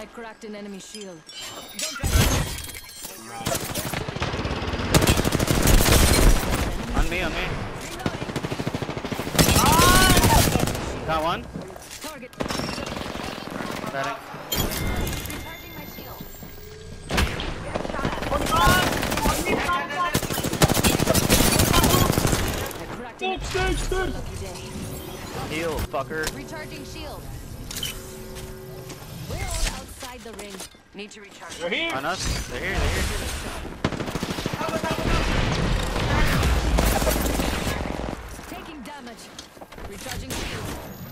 I cracked an enemy shield. Don't On me, on me. Got one. target. Batting. Recharging my shield. I cracked an lucky day. Heal, fucker. Recharging shield. We're all outside the ring. Need to recharge. They're here. On us. They're here, they're here. Taking damage. Recharging shield.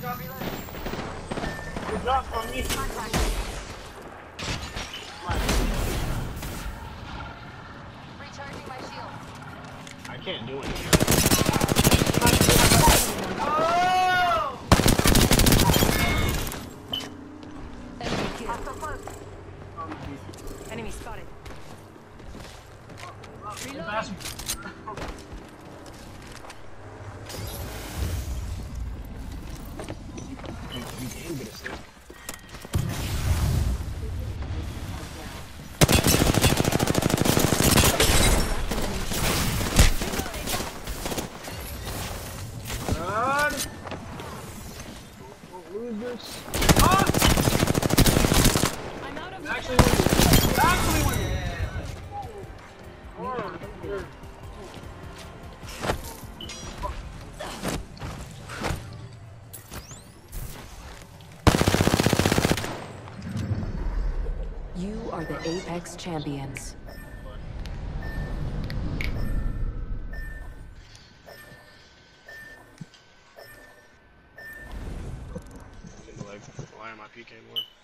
Good job on me. Recharging my shield. I can't do anything. Enemy killed. Enemy spotted. Reloading. You can get a stick. Good. Don't lose this. Ah! I'm out of Actually win. Actually win. You are the Apex Champions. Like, why am I PK more?